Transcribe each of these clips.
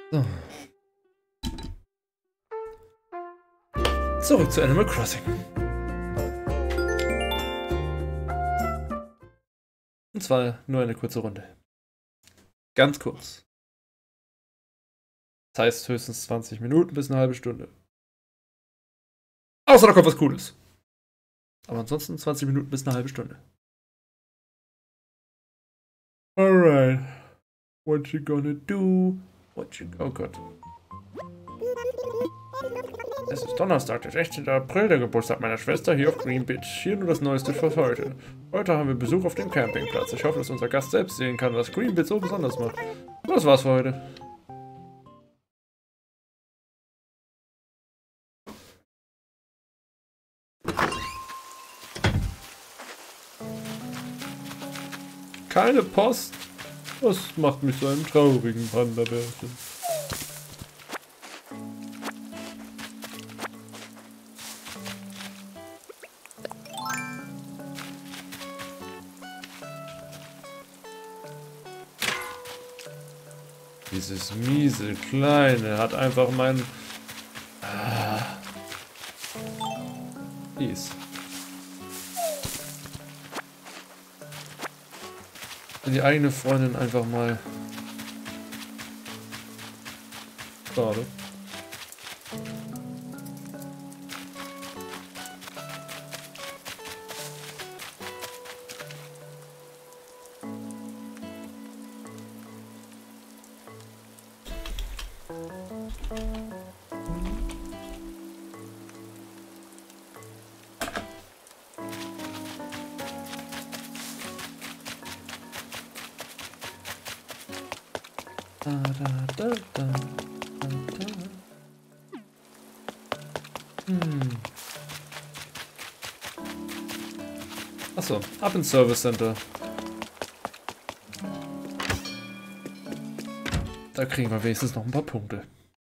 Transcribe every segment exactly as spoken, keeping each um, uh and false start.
So. Zurück zu Animal Crossing. Und zwar nur eine kurze Runde. Ganz kurz. Das heißt höchstens zwanzig Minuten bis eine halbe Stunde. Außer da kommt was Cooles. Aber ansonsten zwanzig Minuten bis eine halbe Stunde. Alright. What you gonna do? What you... Oh Gott. Es ist Donnerstag, der sechzehnte April, der Geburtstag meiner Schwester hier auf Green Beach. Hier nur das Neueste für heute. Heute haben wir Besuch auf dem Campingplatz. Ich hoffe, dass unser Gast selbst sehen kann, was Green Beach so besonders macht. Das war's für heute. Keine Post? Das macht mich zu einem traurigen Panda-Bärchen. Dieses miese Kleine hat einfach mein... Ah. Dies. Die eigene Freundin einfach mal... Schade. Da, da, da, da, da, da. Hm. Achso, ab ins Service Center. Da kriegen wir wenigstens noch ein paar Punkte.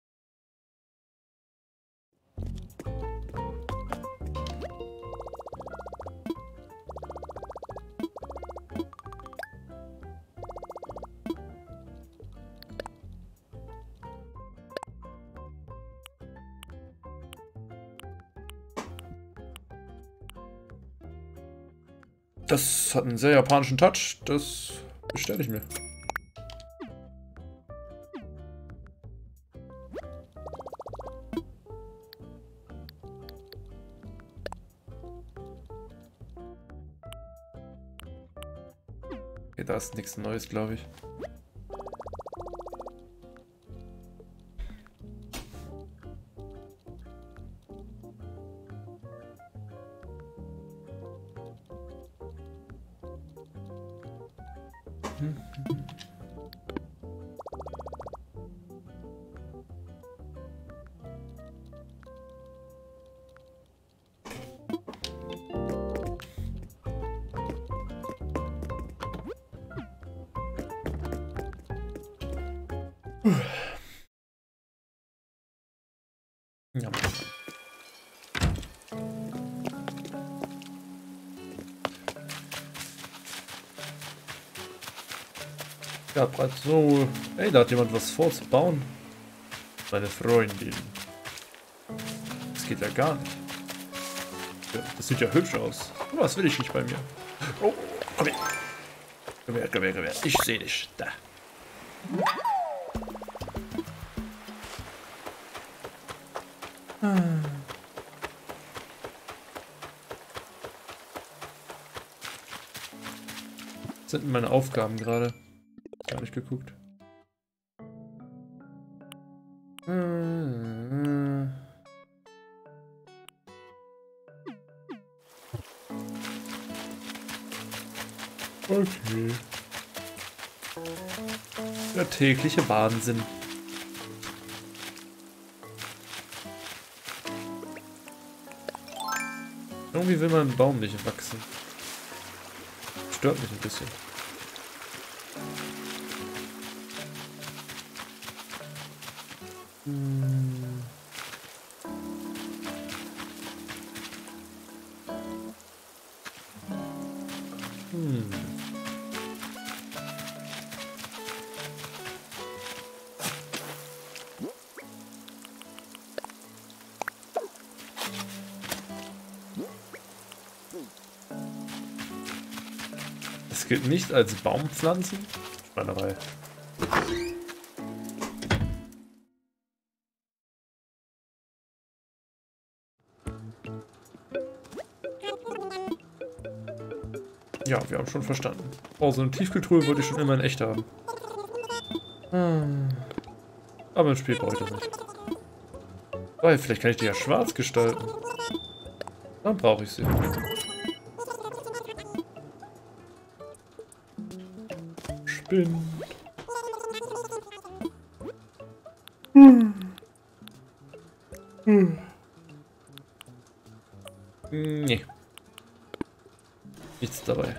Das hat einen sehr japanischen Touch, das bestelle ich mir. Okay, da ist nichts Neues, glaube ich. Ja. Ja, bereits so. Ey, da hat jemand was vorzubauen. Meine Freundin. Das geht ja gar nicht. Ja, das sieht ja hübsch aus. Aber das will ich nicht bei mir. Oh, komm her. Komm her, komm her, komm her. Ich sehe dich. Da. Hm. Was sind denn meine Aufgaben gerade? Gar nicht geguckt. Hm. Okay. Der tägliche Wahnsinn. Irgendwie will mein Baum nicht wachsen. Stört mich ein bisschen. Hm. Hm. Das gilt nicht als Baumpflanzen? Schweinerei. Ja, wir haben schon verstanden. Oh, so eine Tiefkühltruhe wollte ich schon immer in echt haben. Hm. Aber im Spiel brauche ich das nicht. Weil, vielleicht kann ich die ja schwarz gestalten. Dann brauche ich sie. Spinnen. Hm. Hm. Nee. Nichts dabei.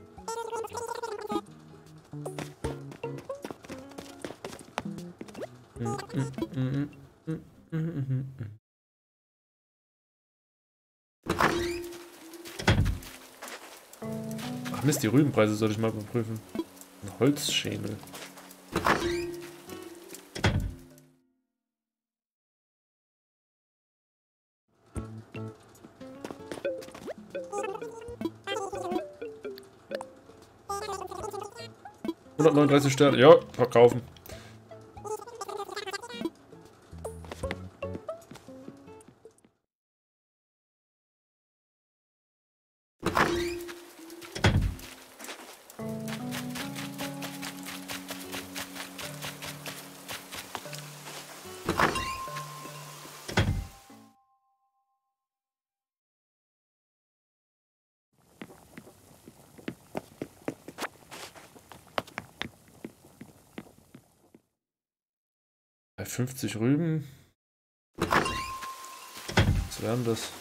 Ach Mist, die Rübenpreise sollte ich mal überprüfen. Ein Holzschemel. hundertneununddreißig Sterne. Ja, verkaufen. Bei fünfzig Rüben. Was wären das?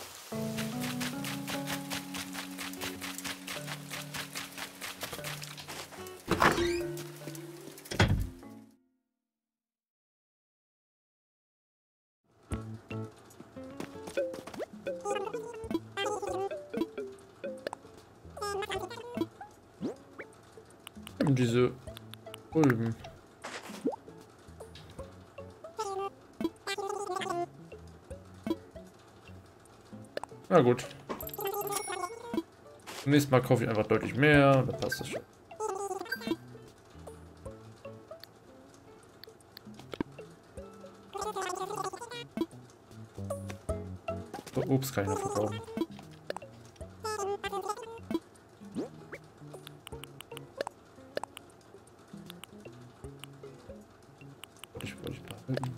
Und diese Rüben. Na gut. Beim nächsten Mal kaufe ich einfach deutlich mehr und dann passt das schon. So, Obst kann ich noch verkaufen. Ich wollte ich behalten.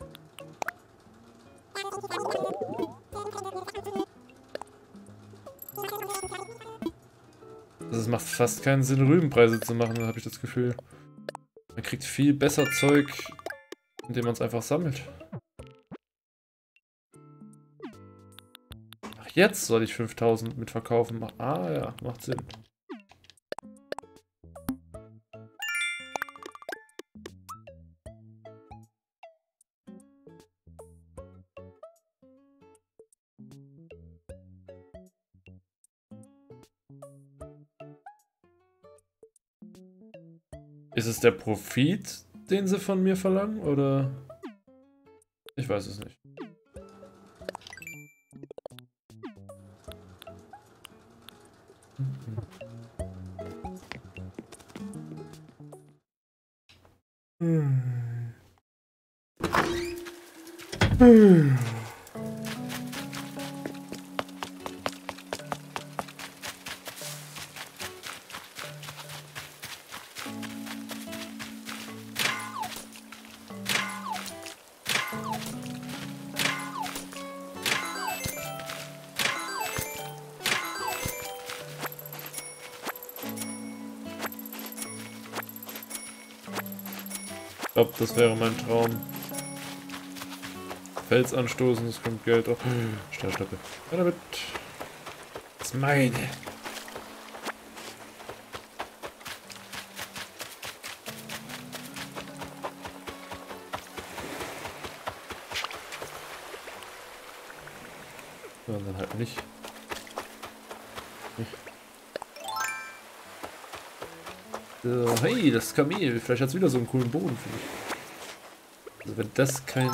Es macht fast keinen Sinn, Rübenpreise zu machen, habe ich das Gefühl. Man kriegt viel besser Zeug, indem man es einfach sammelt. Ach, jetzt soll ich fünftausend mitverkaufen. Ah ja, macht Sinn. Ist es der Profit, den sie von mir verlangen, oder? Ich weiß es nicht. Hm. Hm. Ich glaube, das wäre mein Traum. Fels anstoßen, es kommt Geld drauf. Stahlstöcke. Ja, damit. Das ist meine. Ja, dann halt nicht. So, hey, das Kamel. Vielleicht hat es wieder so einen coolen Boden für mich. Also wenn das kein...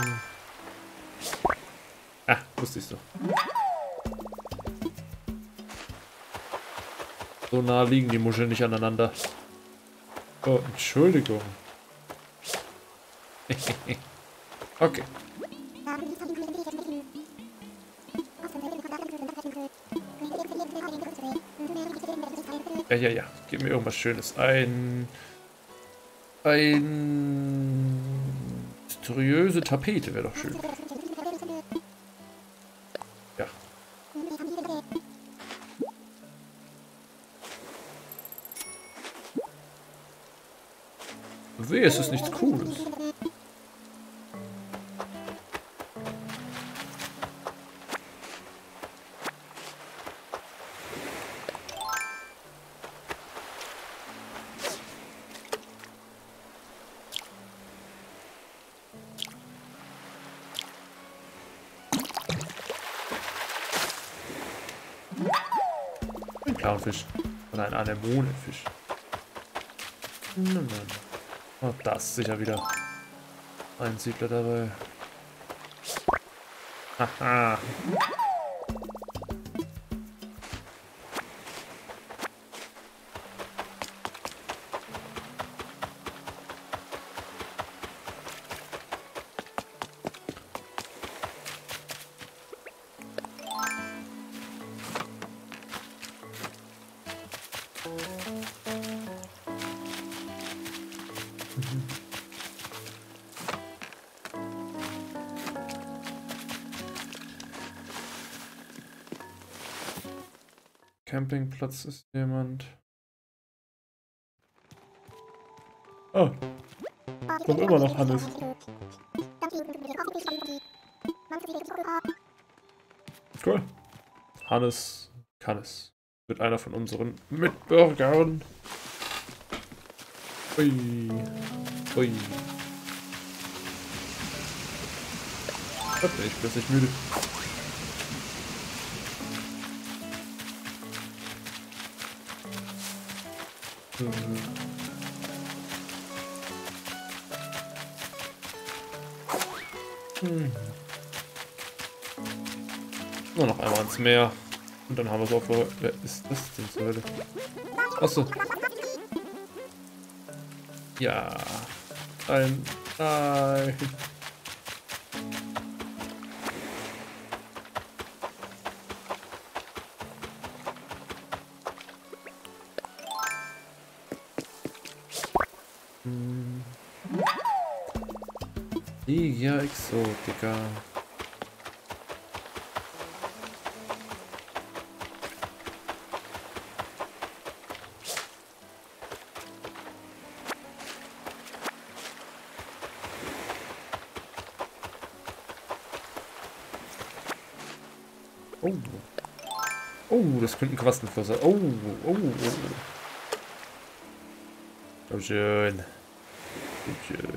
Ah, wusste ich's doch. So nah liegen die Muscheln nicht aneinander. Oh, Entschuldigung. Okay. Ja, ja, ja. Gib mir irgendwas Schönes. Ein... Ein... Mysteriöse Tapete wäre doch schön. Ja. Weh, es ist nichts Cooles. Ein Clownfisch. Oder ein Anemonenfisch. Oh, da ist sicher wieder ein Siedler dabei. Haha. Campingplatz ist jemand. Oh. Kommt immer noch Hannes. Cool. Hannes kann es. Wird einer von unseren Mitbürgern. Ui. Ui. Gott, bin ich plötzlich müde. Hm. Nur noch einmal ins Meer. Und dann haben wir es auch vor. Wer ist das denn zur Hölle? Achso. Ja. Nein. Nein. Hm. Liga Exotica. Oh. Oh, das könnte ein Quastenfluss sein. Oh, oh, oh. Oh, schön. Schön.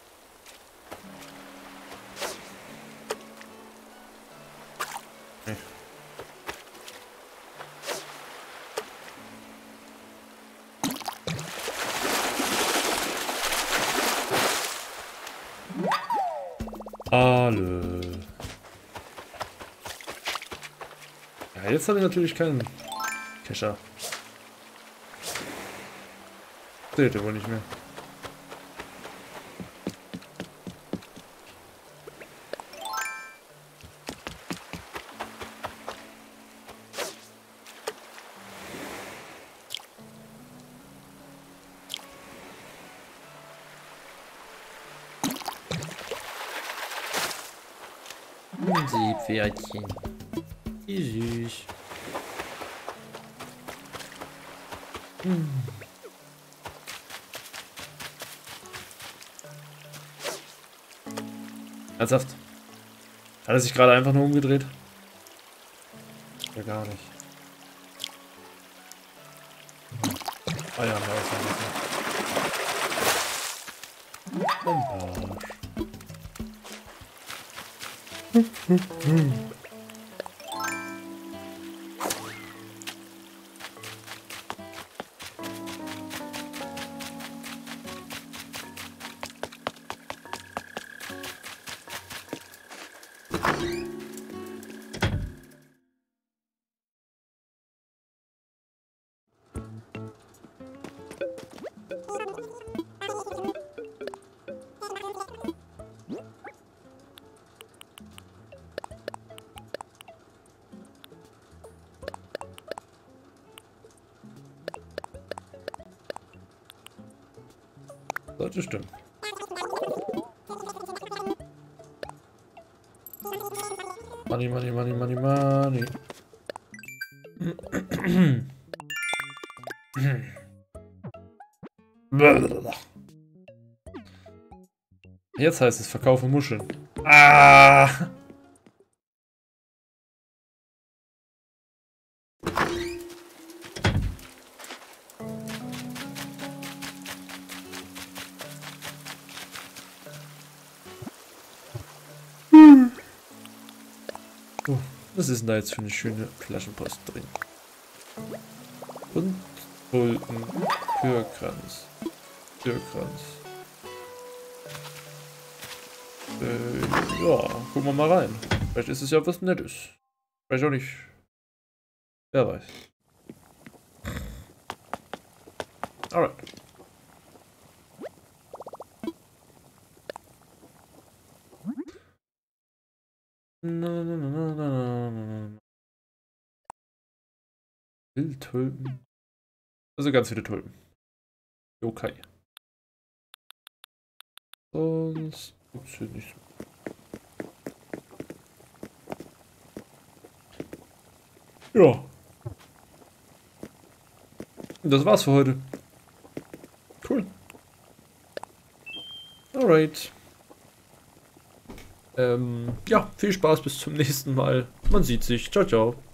Alle. Ja, jetzt habe ich natürlich keinen Kescher. Seht ihr wohl nicht mehr. Seepferdchen. Wie süß. Hm. Ernsthaft? Hat er sich gerade einfach nur umgedreht? Ja, gar nicht. Ah ja, da ist er. Arsch. Das stimmt. Money, money, money, money, money. Jetzt heißt es verkaufe Muscheln. Ah! Oh, was ist denn da jetzt für eine schöne Flaschenpost drin? Und Tulpen, Türkranz, Türkranz. Äh, ja, gucken wir mal rein. Vielleicht ist es ja was Nettes. Vielleicht auch nicht. Wer weiß. Alright. Na, na, na, na, na, na. Wildtulpen. Also ganz viele Tulpen. Okay. Sonst gibt's hier nicht so. Ja. Das war's für heute. Cool. Alright. Ähm, ja, viel Spaß bis zum nächsten Mal. Man sieht sich. Ciao, ciao.